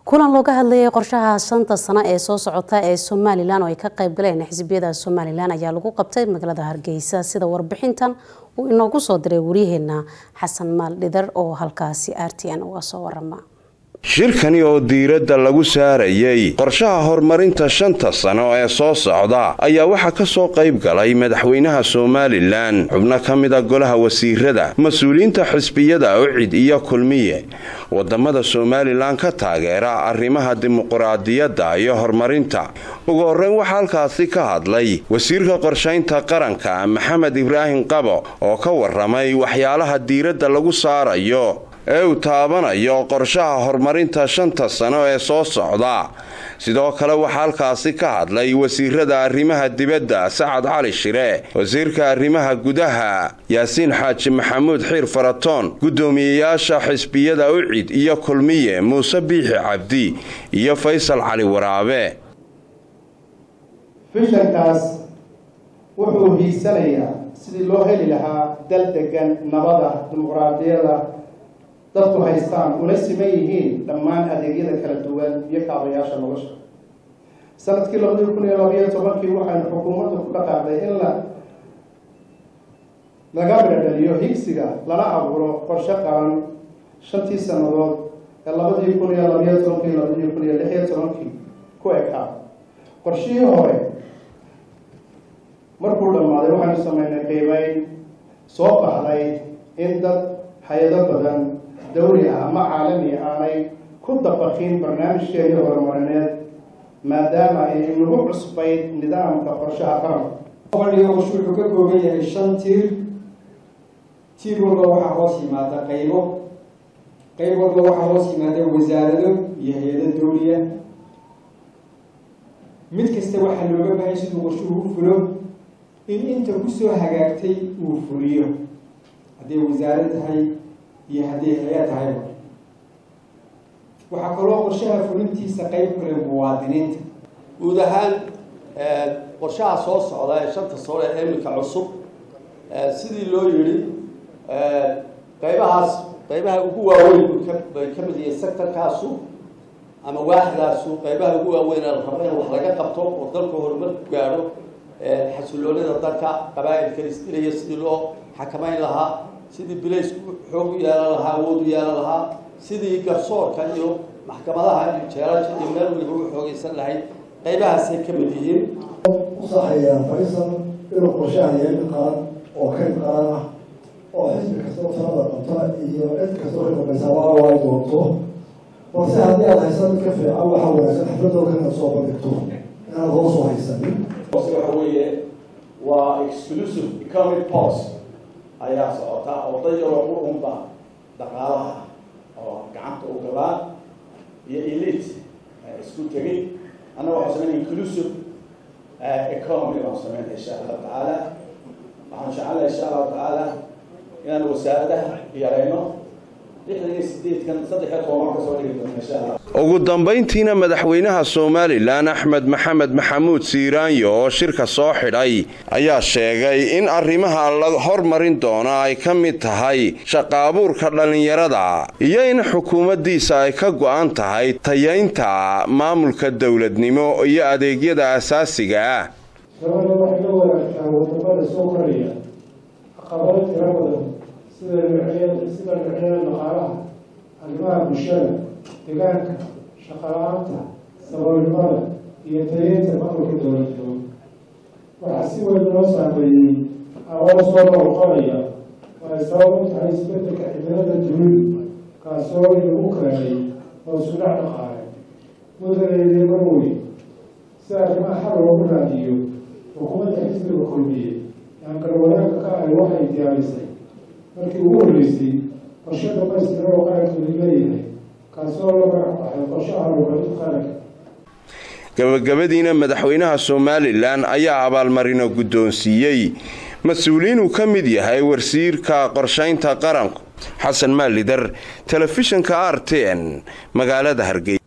kulan looga hadlayay qorshaha shanta sano ee soo socota ee Somaliland oo ay ka qayb galeen xisbiyada Somaliland ayaa lagu qabtay magaalada Hargeysa sida warbixintan uu inoogu soo diray wariyaheena Xasan Maaldhidar oo halkaasi RTN uga soo warama. shirkani oo diiradda lagu saarayay qorshaha horumarinta shanta sano ee soo socda ayaa waxa ka soo qayb galay madaxweynaha Somaliland xubno kamida golaha wasiirada mas'uuliyiinta xisbiyada UCID iyo kulmiye wadamada Somaliland ka taageera arrimaha dimuqraadiyadda iyo horumarinta ugu horreyn waxa halkaasi ka hadlay wasiirka qorshaynta qaranka Maxamed Ibrahim Qabo oo ka waramay waxyaalaha diiradda lagu saarayo ee uu taabanayo qorshaha horumarinta shanta sano ee soo socda sidoo kale waxa halkaasi ka hadlay wasiirada arrimaha dibadda Saad Cali Shire wasiirka arrimaha gudaha Yaasiin Xaaji Maxamuud Xiir Faratoon gudoomiyayaasha xisbiyada UCID iyo kulmiye Muuse Biixi Cabdi iyo Faysal Cali Waraabe fishankaas wuxuu hiisanayaa sidii loo heli lahaa dal degan nabada dimuqraadiyadda dadku haystaan una siman yihiin dhammaan adeegyada kala duwan iyo kaabayaasha nolosha sanadkii 2012 waxaan xukuumaddu ku dhaqaaqday in laga bedeliyo higsiga lana abuuro qorshe qaran shantii sanadood ee 2012-2016 ku ekaa qorshihii hore markuu dhammaaday waxaanu sameynay qiimeyn soo baxday in dad hay'ado badan dawli ama caalami aanay ku dabaqin barnaamijkeedii horumarineed maadaama ay nagu cusbayd nidaamka qorshaha qaranka qodobka wuxuu ka kooban yahay 5 tiir walba waxa hoos yimaada qaybo walba waxa hoos yimaada wasaarado iyo hay'ado dawliya mid kasta waxa looga baahan sidoo qorshuhu u fulo in inta ku soo hagaagtay uu fuliyo hadii wasaarad tahay iyo hadii hay'ad tahay waxa kaloo qorshaha fulintiisa qayb kale muwaadiniinta guud ahaan qorshaha soo socda ee shanta sano ee imika cusub sidii loo yiri qaybaha ugu waaweyn bay ka mid yihiin sektorkaasu ama waaxdaasu qaybaha ugu waaweyn ee la rabo in wax laga qabto oo dalka horumar ku gaaro xasiloonida dalka qabaa'ilka isdilaya sidii loo xakameyn lahaa sidii bilaysku xoog yeelan lahaa awood yeelan lahaa sidii garsoorka iyo maxkamadaha iyo jeelasha iyo meel waliba u xoogaysan lahayd qaybahaasay ka mid yihiin usaxaya Faysal inuu qorshaha yeelan qaran oo ka qaran ah oo xisbi kasta oo sanada qabta iyo cid kasta oo qabaysa waa doonto balse haddii aad haysan ka fiican waxa wanaagsan xafladooda kana soo bandhigto inaad hoos u haysanin waxa weeye waa exclusive economic policy ayaa socota oo dayaro u umba dhaqaalaha oo gacanta u galaan iyo elite isku tagay ana waxa sameeyay inclusive economy oo sameeyay insha Allah taala waxaan insha Allah taala inaan wasaaradaha yareyno ugu dambeyntiina madaxweynaha Somaliland Axmed Maxamed Maxamuud Siiraanyo oo shirka soo xidhay ayaa sheegay in arrimaha la hormarin doona ay ka mid tahay shaqo abuurka dhalinyarada iyo in xukuumaddiisa ay ka go'an tahay tayeynta maamulka dawladnimo iyo adeegyada aasaasiga ah sida dhaqaalaha arrimaha bulshada deegaanka shaqo la'aanta saboolnimada iyo tayeynta maamulka dowladda waxaa si weyn loo saameeyey aqoon soo noqonaya oo ay sabab u tahay isbeddelka cimilada dunida kaasoo inagu keenay hoos u dhac dhaqaale mudanaydii marwey si arrimaha xal loogu raadiyo xukuumadda xisbiga kulmiye aan garwanaagga ka ahay waxay diyaarisay markii ugu horreysay qorshe dhamaystiran oo qaranku leeyahay kaasoo la magacaabay qorshaha horumarinta qaranka gabagabadiina madaxweynaha Somaliland ayaa abaalmarino guddoonsiiyay mas'uuliyiin uu ka mid yahay wasiirka qorshaynta qaranka Xasan Maaldhidar telefishinka RTN magaalada Hargeysa.